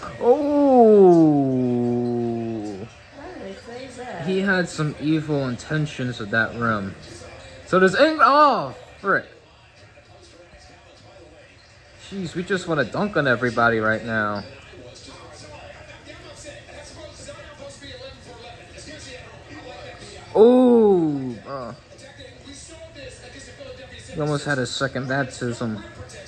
Oh. Why did they say that? He had some evil intentions with that rim. So does Ingram. Oh, frick. Jeez, we just want to dunk on everybody right now. Oh, bro. He almost had his second baptism.